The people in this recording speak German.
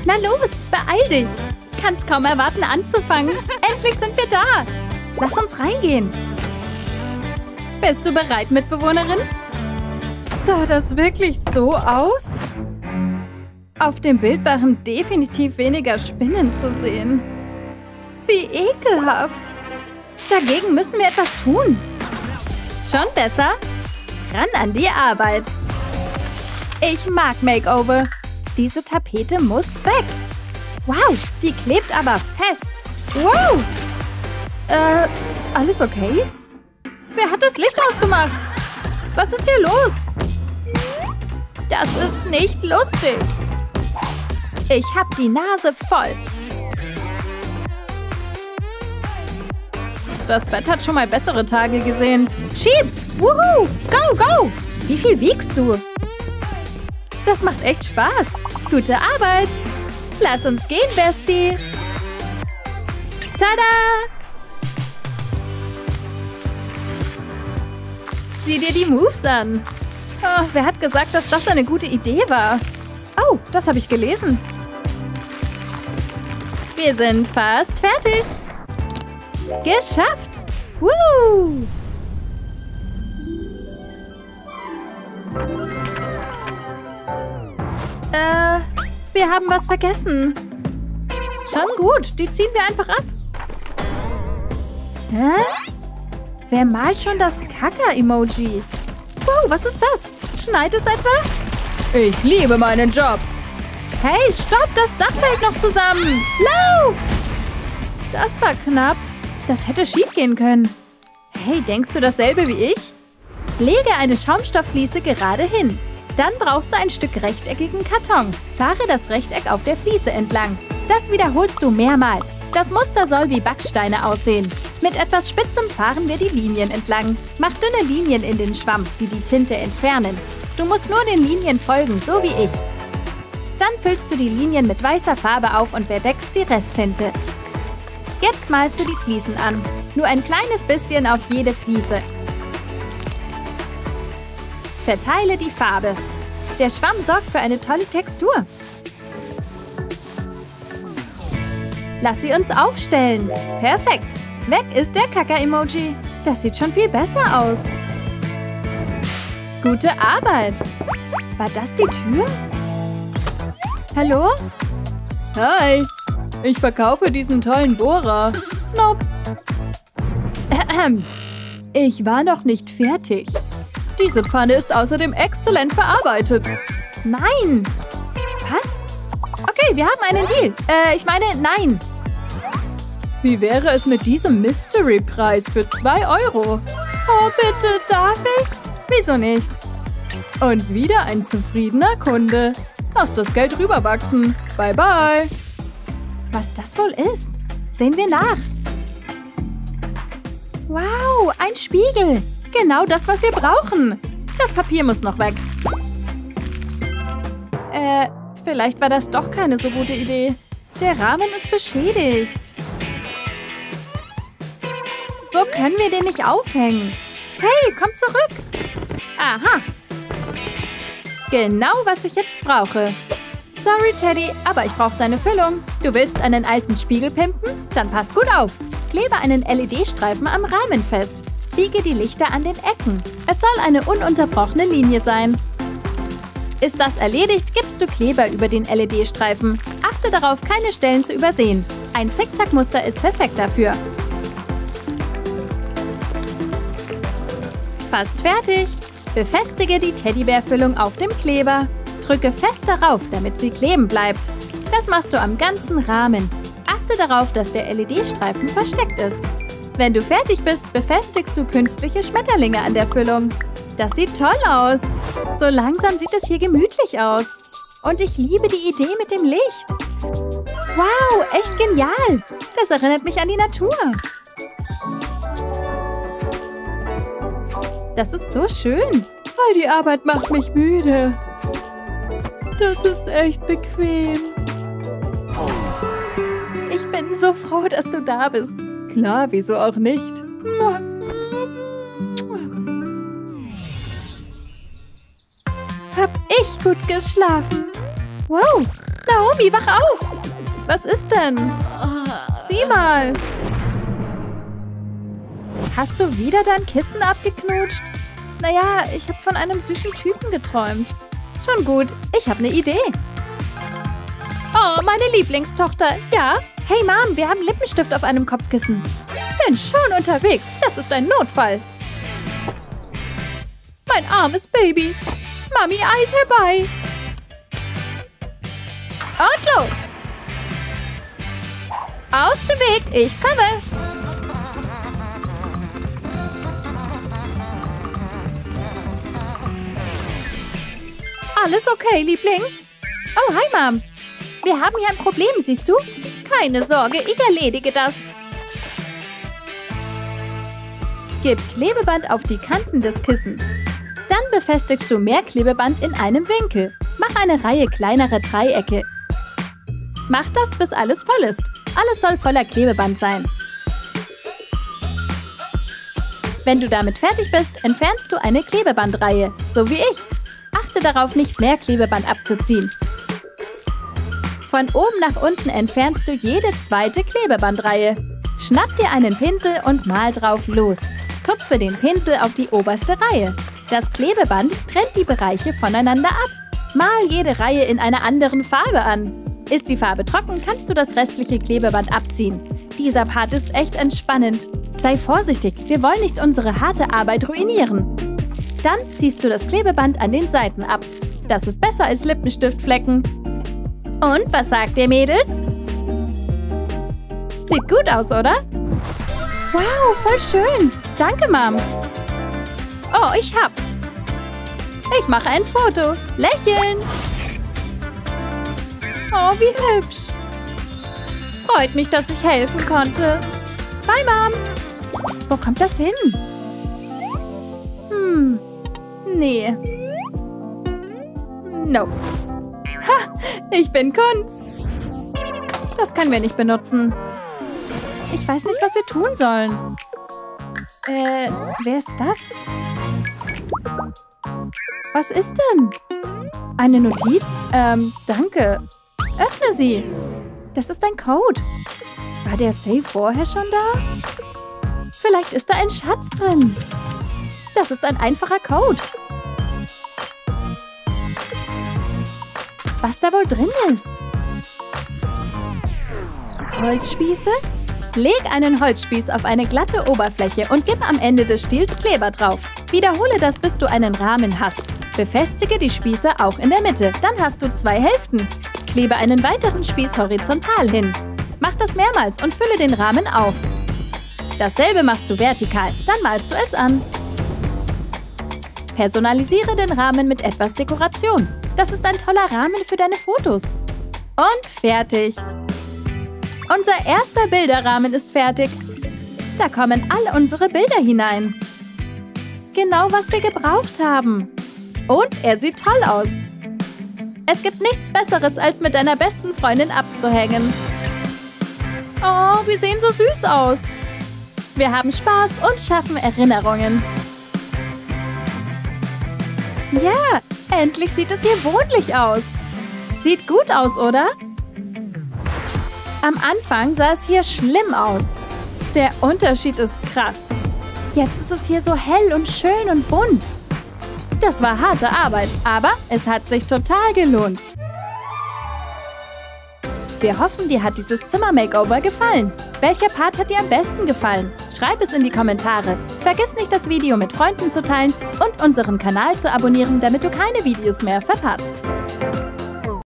Na los, beeil dich. Kann's kaum erwarten anzufangen. Endlich sind wir da. Lass uns reingehen. Bist du bereit, Mitbewohnerin? Sah das wirklich so aus? Auf dem Bild waren definitiv weniger Spinnen zu sehen. Wie ekelhaft. Dagegen müssen wir etwas tun. Schon besser? Ran an die Arbeit. Ich mag Makeover. Diese Tapete muss weg. Wow, die klebt aber fest. Wow. Alles okay? Wer hat das Licht ausgemacht? Was ist hier los? Das ist nicht lustig. Ich hab die Nase voll. Das Bett hat schon mal bessere Tage gesehen. Schieb! Wuhu! Go, go! Wie viel wiegst du? Das macht echt Spaß. Gute Arbeit. Lass uns gehen, Bestie. Tada! Sieh dir die Moves an. Oh, wer hat gesagt, dass das eine gute Idee war? Oh, das habe ich gelesen. Wir sind fast fertig. Geschafft! Woo! Wir haben was vergessen. Schon gut, die ziehen wir einfach ab. Hä? Wer malt schon das Kaka-Emoji? Wow, was ist das? Schneit es etwa? Ich liebe meinen Job. Hey, stopp, das Dach fällt noch zusammen. Lauf! Das war knapp. Das hätte schief gehen können. Hey, denkst du dasselbe wie ich? Lege eine Schaumstofffliese gerade hin. Dann brauchst du ein Stück rechteckigen Karton. Fahre das Rechteck auf der Fliese entlang. Das wiederholst du mehrmals. Das Muster soll wie Backsteine aussehen. Mit etwas Spitzem fahren wir die Linien entlang. Mach dünne Linien in den Schwamm, die die Tinte entfernen. Du musst nur den Linien folgen, so wie ich. Dann füllst du die Linien mit weißer Farbe auf und bedeckst die Resttinte. Jetzt malst du die Fliesen an. Nur ein kleines bisschen auf jede Fliese. Verteile die Farbe. Der Schwamm sorgt für eine tolle Textur. Lass sie uns aufstellen. Perfekt. Weg ist der Kaka-Emoji. Das sieht schon viel besser aus. Gute Arbeit. War das die Tür? Hallo? Hi. Ich verkaufe diesen tollen Bohrer. Nope. Ich war noch nicht fertig. Diese Pfanne ist außerdem exzellent verarbeitet. Nein. Was? Okay, wir haben einen Deal. Ich meine, nein. Wie wäre es mit diesem Mystery-Preis für 2 €? Oh, bitte, darf ich? Wieso nicht? Und wieder ein zufriedener Kunde. Lass das Geld rüberwachsen. Bye, bye. Was das wohl ist? Sehen wir nach. Wow, ein Spiegel. Genau das, was wir brauchen. Das Papier muss noch weg. Vielleicht war das doch keine so gute Idee. Der Rahmen ist beschädigt. So können wir den nicht aufhängen. Hey, komm zurück. Aha. Genau, was ich jetzt brauche. Sorry, Teddy, aber ich brauche deine Füllung. Du willst einen alten Spiegel pimpen? Dann pass gut auf. Klebe einen LED-Streifen am Rahmen fest. Biege die Lichter an den Ecken. Es soll eine ununterbrochene Linie sein. Ist das erledigt, gibst du Kleber über den LED-Streifen. Achte darauf, keine Stellen zu übersehen. Ein Zickzackmuster ist perfekt dafür. Fast fertig. Befestige die Teddybärfüllung auf dem Kleber. Drücke fest darauf, damit sie kleben bleibt. Das machst du am ganzen Rahmen. Achte darauf, dass der LED-Streifen versteckt ist. Wenn du fertig bist, befestigst du künstliche Schmetterlinge an der Füllung. Das sieht toll aus. So langsam sieht es hier gemütlich aus. Und ich liebe die Idee mit dem Licht. Wow, echt genial. Das erinnert mich an die Natur. Das ist so schön. Weil die Arbeit macht mich müde. Das ist echt bequem. Ich bin so froh, dass du da bist. Klar, wieso auch nicht? Hab ich gut geschlafen. Wow, da Mami, wach auf! Was ist denn? Sieh mal! Hast du wieder dein Kissen abgeknutscht? Naja, ich habe von einem süßen Typen geträumt. Schon gut, ich habe eine Idee. Oh, meine Lieblingstochter. Ja? Hey Mom, wir haben Lippenstift auf einem Kopfkissen. Bin schon unterwegs. Das ist ein Notfall. Mein armes Baby. Mami eilt herbei. Und los. Aus dem Weg, ich komme. Alles okay, Liebling? Oh, hi, Mom. Wir haben hier ein Problem, siehst du? Keine Sorge, ich erledige das. Gib Klebeband auf die Kanten des Kissens. Dann befestigst du mehr Klebeband in einem Winkel. Mach eine Reihe kleinerer Dreiecke. Mach das, bis alles voll ist. Alles soll voller Klebeband sein. Wenn du damit fertig bist, entfernst du eine Klebebandreihe, so wie ich. Achte darauf, nicht mehr Klebeband abzuziehen. Von oben nach unten entfernst du jede zweite Klebebandreihe. Schnapp dir einen Pinsel und mal drauf los. Tupfe den Pinsel auf die oberste Reihe. Das Klebeband trennt die Bereiche voneinander ab. Mal jede Reihe in einer anderen Farbe an. Ist die Farbe trocken, kannst du das restliche Klebeband abziehen. Dieser Part ist echt entspannend. Sei vorsichtig, wir wollen nicht unsere harte Arbeit ruinieren. Dann ziehst du das Klebeband an den Seiten ab. Das ist besser als Lippenstiftflecken. Und, was sagt ihr, Mädels? Sieht gut aus, oder? Wow, voll schön. Danke, Mom. Oh, ich hab's. Ich mache ein Foto. Lächeln. Oh, wie hübsch. Freut mich, dass ich helfen konnte. Bye, Mom. Wo kommt das hin? Nee. Nope. Ha, ich bin Kunst. Das können wir nicht benutzen. Ich weiß nicht, was wir tun sollen. Wer ist das? Was ist denn? Eine Notiz? Danke. Öffne sie. Das ist ein Code. War der Safe vorher schon da? Vielleicht ist da ein Schatz drin. Das ist ein einfacher Code. Was da wohl drin ist? Holzspieße? Leg einen Holzspieß auf eine glatte Oberfläche und gib am Ende des Stiels Kleber drauf. Wiederhole das, bis du einen Rahmen hast. Befestige die Spieße auch in der Mitte. Dann hast du 2 Hälften. Klebe einen weiteren Spieß horizontal hin. Mach das mehrmals und fülle den Rahmen auf. Dasselbe machst du vertikal. Dann malst du es an. Personalisiere den Rahmen mit etwas Dekoration. Das ist ein toller Rahmen für deine Fotos. Und fertig. Unser erster Bilderrahmen ist fertig. Da kommen all unsere Bilder hinein. Genau, was wir gebraucht haben. Und er sieht toll aus. Es gibt nichts Besseres, als mit deiner besten Freundin abzuhängen. Oh, wir sehen so süß aus. Wir haben Spaß und schaffen Erinnerungen. Ja, endlich sieht es hier wohnlich aus. Sieht gut aus, oder? Am Anfang sah es hier schlimm aus. Der Unterschied ist krass. Jetzt ist es hier so hell und schön und bunt. Das war harte Arbeit, aber es hat sich total gelohnt. Wir hoffen, dir hat dieses Zimmer-Makeover gefallen. Welcher Part hat dir am besten gefallen? Schreib es in die Kommentare. Vergiss nicht, das Video mit Freunden zu teilen und unseren Kanal zu abonnieren, damit du keine Videos mehr verpasst.